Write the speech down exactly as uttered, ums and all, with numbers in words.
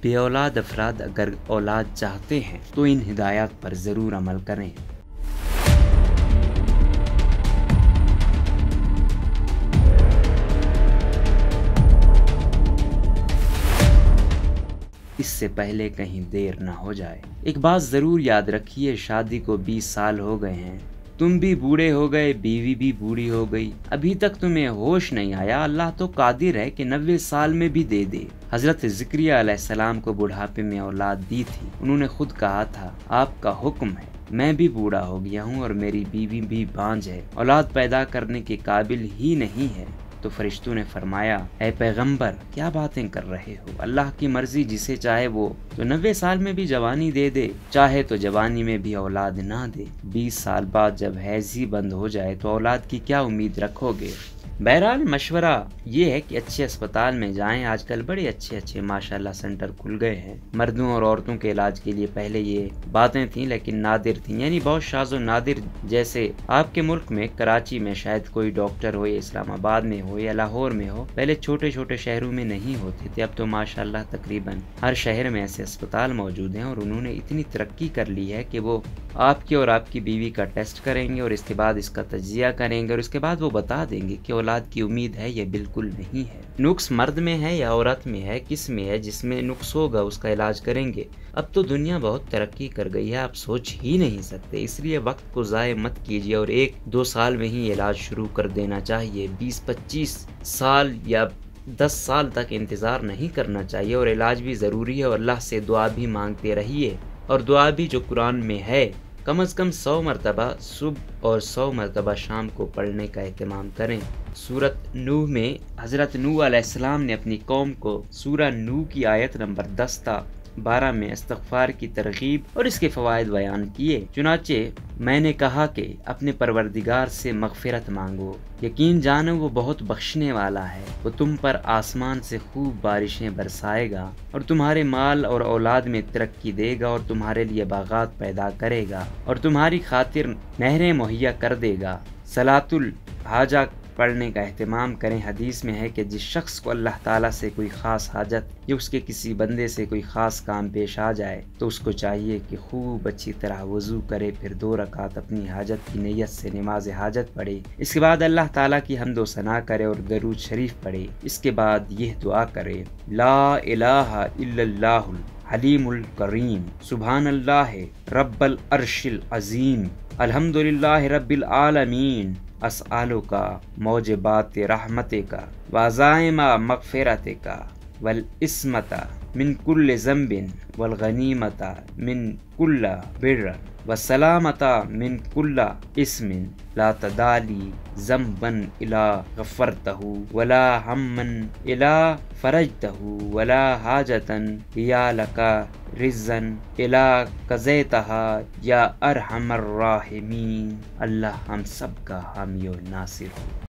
بے اولاد افراد اگر اولاد چاہتے ہیں تو ان ہدایات پر ضرور عمل کریں۔ اس سے پہلے کہیں دیر نہ ہو جائے۔ ایک بات ضرور یاد رکھیے، شادی کو بیس سال ہو گئے ہیں، تم بھی بوڑھے ہو گئے، بیوی بھی بوڑھی ہو گئی، ابھی تک تمہیں ہوش نہیں آیا، اللہ تو قادر ہے کہ نوے سال میں بھی دے دے۔ حضرت زکریا علیہ السلام کو بڑھاپے میں اولاد دی تھی، انہوں نے خود کہا تھا آپ کا حکم ہے، میں بھی بوڑھا ہو گیا ہوں اور میری بیوی بھی بانجھ ہے، اولاد پیدا کرنے کے قابل ہی نہیں ہے۔ تو فرشتوں نے فرمایا اے پیغمبر کیا باتیں کر رہے ہو، اللہ کی مرضی، جسے چاہے وہ تو نوے سال میں بھی جوانی دے دے، چاہے تو جوانی میں بھی اولاد نہ دے۔ بیس سال بعد جب حیض ہی بند ہو جائے تو اولاد کی کیا امید رکھو گے؟ بہرحال مشورہ یہ ہے کہ اچھے اسپتال میں جائیں، آج کل بڑے اچھے اچھے ماشاءاللہ سینٹر کھل گئے ہیں مردوں اور عورتوں کے علاج کے لیے۔ پہلے یہ باتیں تھیں لیکن نادر تھیں، یعنی بہت شاذ و نادر، جیسے آپ کے ملک میں کراچی میں شاید کوئی ڈاکٹر ہو، یا اسلام آباد میں ہو، یا لاہور میں ہو، پہلے چھوٹے چھوٹے شہروں میں نہیں ہوتے تھے، اب تو ماشاءاللہ تقریباً ہر شہر میں ایسے اسپتال موجود ہیں، اور انہوں نے اتنی ترقی کر لی ہے کہ وہ آپ کے اور آپ کی بیوی کا ٹیسٹ کریں گے اور اس کے بعد اس کا تجزیہ کریں گے اور اس کے بعد وہ بتا دیں گے کہ اولاد کی امید ہے یا بالکل نہیں ہے۔ نقص مرد میں ہے یا عورت میں ہے، کس میں ہے، جس میں نقص ہوگا اس کا علاج کریں گے۔ اب تو دنیا بہت ترقی کر گئی ہے، آپ سوچ ہی نہیں سکتے، اس لیے وقت کو ضائع مت کیجیے اور ایک دو سال میں ہی علاج شروع کر دینا چاہیے، بیس پچیس سال یا دس سال تک انتظار نہیں کرنا چاہیے، اور علاج بھی ضروری ہے، اور اللہ سے دعا بھی مانگتے رہیے، اور دعا بھی جو قرآن میں ہے کم از کم سو مرتبہ صبح اور سو مرتبہ شام کو پڑھنے کا اہتمام کریں۔ سورۃ نوح میں حضرت نوح علیہ السلام نے اپنی قوم کو سورہ نوح کی آیت نمبر دس تا بارہ میں استغفار کی ترغیب اور اس کے فوائد بیان کیے۔ چنانچہ میں نے کہا کہ اپنے پروردگار سے مغفرت مانگو، یقین جانو وہ بہت بخشنے والا ہے، وہ تم پر آسمان سے خوب بارشیں برسائے گا اور تمہارے مال اور اولاد میں ترقی دے گا، اور تمہارے لیے باغات پیدا کرے گا اور تمہاری خاطر نہریں مہیا کر دے گا۔ صلاۃ الحاجہ پڑھنے کا اہتمام کریں۔ حدیث میں ہے کہ جس شخص کو اللہ تعالیٰ سے کوئی خاص حاجت یا اس کے کسی بندے سے کوئی خاص کام پیش آ جائے تو اس کو چاہیے کہ خوب اچھی طرح وضو کرے، پھر دو رکعت اپنی حاجت کی نیت سے نماز حاجت پڑھے، اس کے بعد اللہ تعالیٰ کی حمد و ثنا کرے اور درود شریف پڑھے، اس کے بعد یہ دعا کرے لا الہ الا اللہ الحلیم الکریم، سبحان اللہ رب العرش العظیم، الحمدللہ رب العالمین، اسألک موجبات رحمتک وعزائم مغفرتک والعصمۃ من کل ذنب والغنیمۃ من کل بر والسلامۃ من کل اسم لا تدالی ذنبا الا غفرتہ ولا ہما الا فرجتہ ولا حاجتا یا لک رزا الا قضیتہا یا ارحم الراحمین۔ اللہ ہم سب کا حامی و ناصر ہو۔